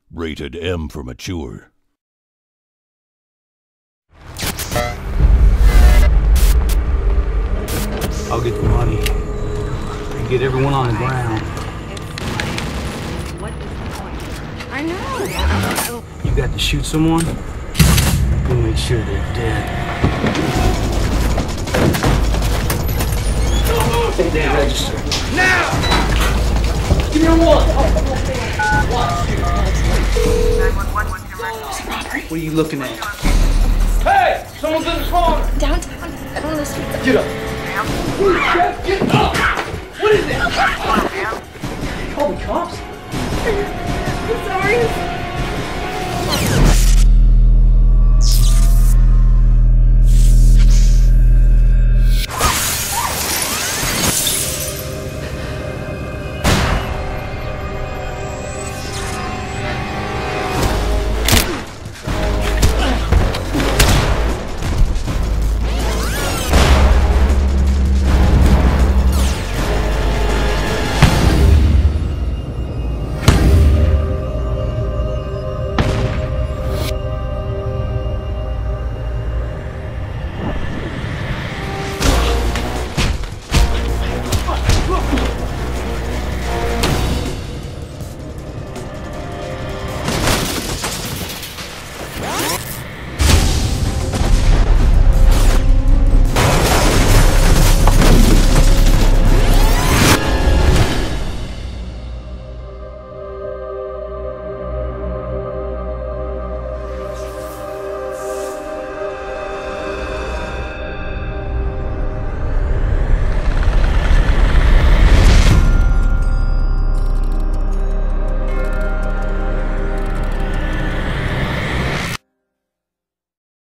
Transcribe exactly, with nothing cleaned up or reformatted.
Rated M for mature. I'll get the money and get everyone on the ground. I know. You got to shoot someone, we'll make sure they're dead. Take that register. Now! Give me a one! What are you looking at? Hey! Someone's in the corner! Downtown. I don't know the streets. Get up! Get up! What is that? Call the cops? I'm sorry.